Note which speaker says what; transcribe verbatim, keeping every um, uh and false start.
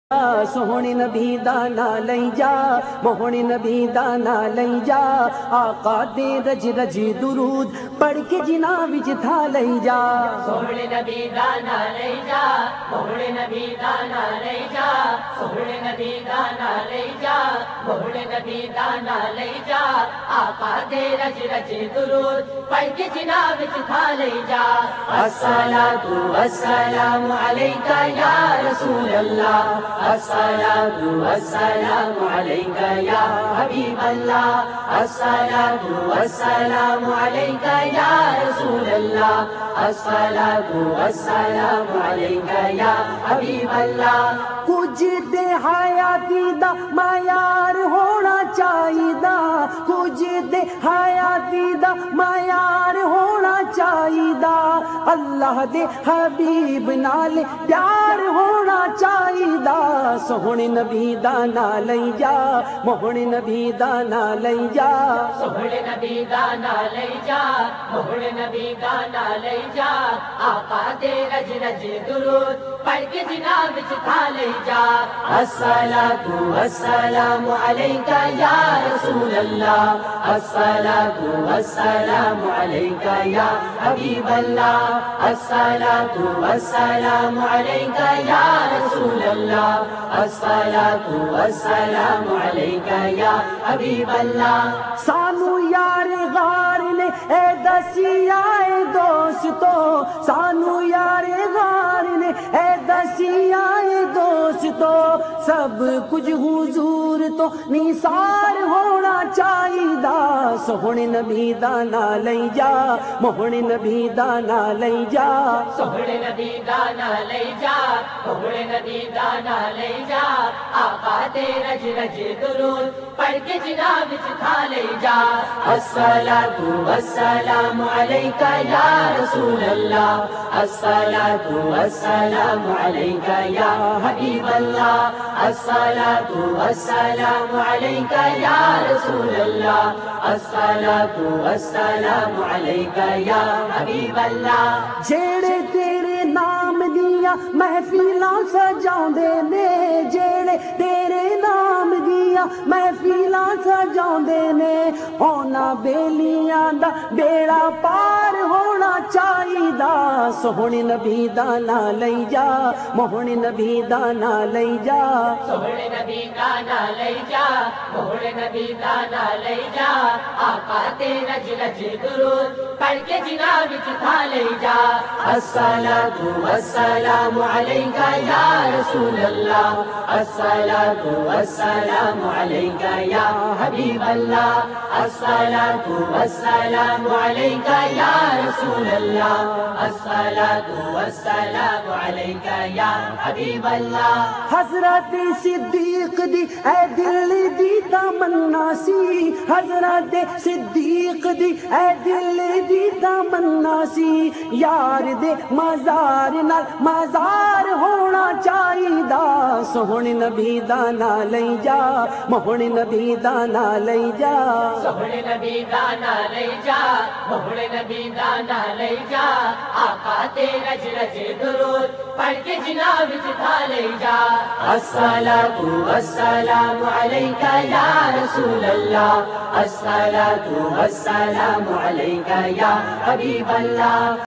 Speaker 1: سوہنے نبی دا نام لئی جا، موہنے نبی دا نام لئی جا، آقا دے رج رج درود پڑھ کے جناں وچ تھا لئی جا۔
Speaker 2: سوہنے نبی دا نام لئی جا، موہنے نبی دا نام لئی جا، سوہنے نبی دا نام لئی جا، موہنے نبی دا نام لئی جا، آقا دے رج رج درود پڑھ کے جناں وچ تھا لئی جا۔
Speaker 1: الصلاۃ والسلام علیکہ یا رسول اللہ، الصلاۃ والسلام علیکہ یا حبیب اللہ، الصلاۃ والسلام علیکہ یا رسول اللہ، الصلاۃ والسلام علیکہ یا حبیب اللہ۔ کچھ تے حیاتی دا معیار ہونا چاہیدا، کچھ تے حیاتی دا معیار ہونا چاہیدا، اللہ دے حبیب نال پیار ہونا چاہیدا۔ سوہنے نبی دا نام لئی جا، موہنے نبی دا نام لئی جا،
Speaker 2: سوہنے نبی دا نام لئی جا، موہنے نبی دا نام لئی جا، آقا دے رج رج درود پڑھ کے جناں وچ تھا لئی جا۔
Speaker 1: الصلاۃ والسلام علیکہ یا رسول اللہ، الصلاۃ والسلام علیکہ یا حبیب اللہ، الصلاۃ والسلام علیکہ یا رسول اللہ، الصلاۃ والسلام علیکہ یا حبیب اللہ۔ سانو یار غار نے اے دسیا اے دوستو، سانو یار غار نے اے دسیا اے دوستو، سب کچھ حضور تو نثار ہونا چاہیدا۔ سوہنے نبی دا نام لئی جا، موہنے نبی دا نام لئی جا،
Speaker 2: سوہنے نبی دا نام لئی جا، موہنے نبی دا نام لئی جا، آقا دے رج رج درود پڑھ کے جناں وچ تھا لئی جا۔
Speaker 1: الصلاۃ والسلام علیکہ یا رسول اللہ، الصلاۃ والسلام علیکہ یا حبیب اللہ، الصلاۃ والسلام علیکہ یا رسول اللہ، الصلاۃ والسلام علیکہ یا حبیب اللہ۔ جیڑے تیرے نام دیاں محفلاں سجاؤندے نے، جیڑے تیرے نام دیاں محفلاں سجاؤندے نے، ہونا بیلیاں دا بیڑا پار ہونا چاہیدا۔ سوہنے نبی دا نام لئی جا، موہنے نبی دا نام لئی جا،
Speaker 2: سوہنے نبی دا نام لئی جا، موہنے نبی دا نام لئی جا، آقا دے رج رج درود پڑھ کے جناں وچ تھا لئی جا۔
Speaker 1: الصلاۃ والسلام علیکہ یا رسول اللہ، الصلاۃ والسلام علیکہ یا حبیب اللہ، الصلاۃ والسلام علیکہ یا رسول اللہ، الصلاۃ والسلام علیکہ یا حبیب اللہ۔ حضرت صدیق دی اے دل دی تمنا سی، حضرت صدیق دی اے دل دی تمنا سی، یار دے مزار نال مزار ہونا چاہیدا۔ سوہنے نبی دا نام لئی جا، موہنے نبی دا نام لئی جا،
Speaker 2: سوہنے نبی دا نام لئی جا، موہنے نبی دا نام لئی جا، آقا دے رج رج درود پڑھ کے جناں وچ تھا لئی جا۔
Speaker 1: الصلاۃ والسلام علیکہ یا رسول اللہ، الصلاۃ والسلام علیکہ یا حبیب اللہ۔